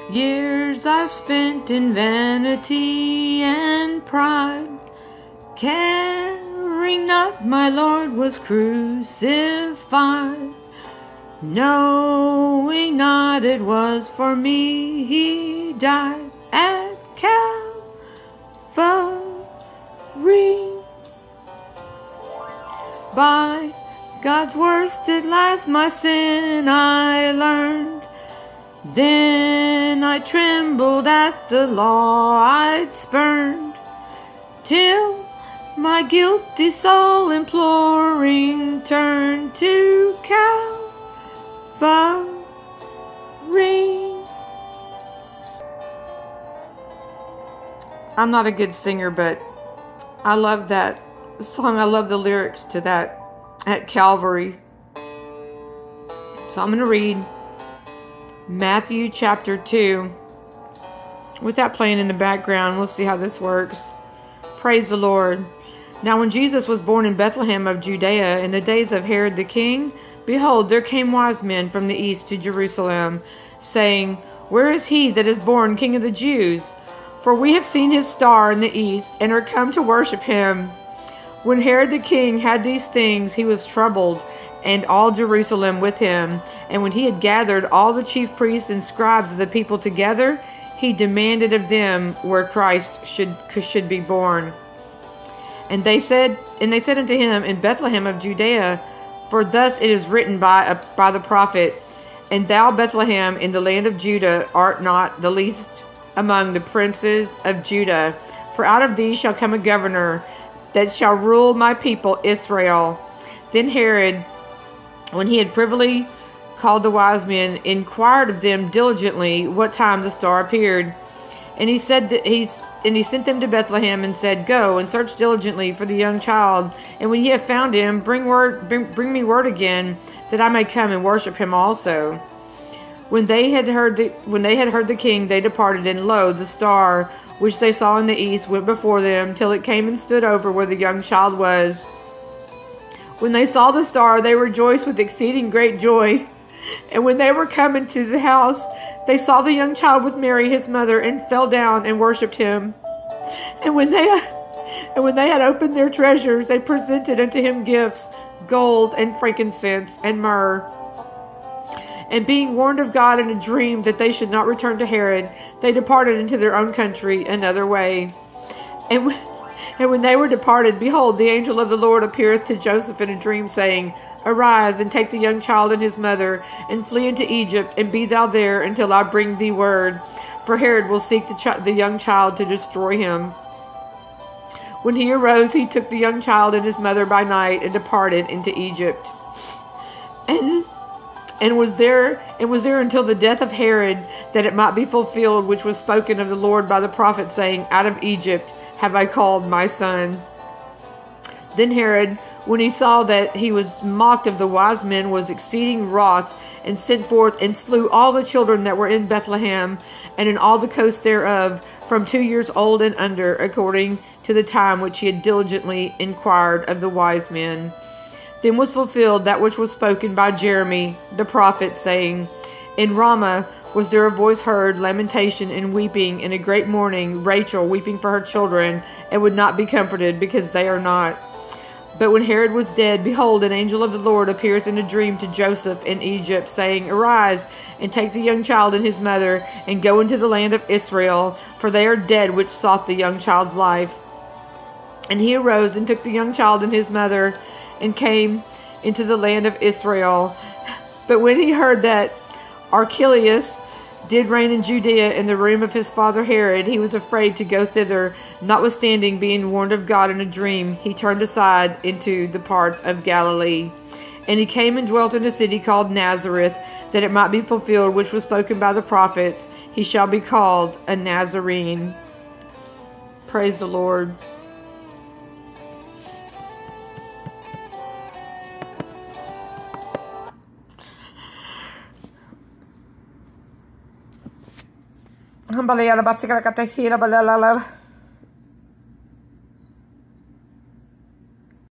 Years I've spent in vanity and pride, caring not my Lord was crucified, knowing not it was for me He died at Calvary. By God's worst at last my sin I learned, then I trembled at the law I'd spurned, till my guilty soul imploring turned to Calvary. I'm not a good singer, but I love that song. I love the lyrics to that, at Calvary. So I'm going to read Matthew chapter 2. With that playing in the background, we'll see how this works. Praise the Lord. Now when Jesus was born in Bethlehem of Judaea in the days of Herod the king, behold, there came wise men from the east to Jerusalem, saying, Where is he that is born King of the Jews? For we have seen his star in the east, and are come to worship him. When Herod the king had these things, he was troubled, and all Jerusalem with him. And when he had gathered all the chief priests and scribes of the people together, he demanded of them where Christ should be born. And they said unto him, In Bethlehem of Judaea, for thus it is written by the prophet, And thou, Bethlehem, in the land of Judah, art not the least among the princes of Judah, for out of thee shall come a governor that shall rule my people Israel. Then Herod, when he had privily called the wise men, inquired of them diligently what time the star appeared. And he said that he sent them to Bethlehem and said, Go and search diligently for the young child, and when ye have found him, bring me word again, that I may come and worship him also. When they had heard the king, they departed, and lo, the star which they saw in the east went before them, till it came and stood over where the young child was. When they saw the star, they rejoiced with exceeding great joy. And when they were come into the house, they saw the young child with Mary his mother, and fell down and worshipped him. And when they had opened their treasures, they presented unto him gifts, gold and frankincense and myrrh. And being warned of God in a dream that they should not return to Herod, they departed into their own country another way. And when they were departed, behold, the angel of the Lord appeareth to Joseph in a dream, saying, Arise, and take the young child and his mother, and flee into Egypt, and be thou there until I bring thee word. For Herod will seek the young child to destroy him. When he arose, he took the young child and his mother by night, and departed into Egypt. And was there until the death of Herod, that it might be fulfilled which was spoken of the Lord by the prophet, saying, Out of Egypt have I called my son. Then Herod, when he saw that he was mocked of the wise men, was exceeding wroth, and sent forth and slew all the children that were in Bethlehem, and in all the coast thereof, from 2 years old and under, according to the time which he had diligently inquired of the wise men. Then was fulfilled that which was spoken by Jeremy the prophet, saying, In Ramah was there a voice heard, lamentation and weeping, and a great mourning, Rachel weeping for her children, and would not be comforted, because they are not. But when Herod was dead, behold, an angel of the Lord appeareth in a dream to Joseph in Egypt, saying, Arise, and take the young child and his mother, and go into the land of Israel, for they are dead which sought the young child's life. And he arose and took the young child and his mother, and came into the land of Israel. But when he heard that Archelaus did reign in Judea in the room of his father Herod, he was afraid to go thither. Notwithstanding, being warned of God in a dream, he turned aside into the parts of Galilee. And he came and dwelt in a city called Nazareth, that it might be fulfilled which was spoken by the prophets, He shall be called a Nazarene. Praise the Lord. Hambalaya la batsikala katahira balala.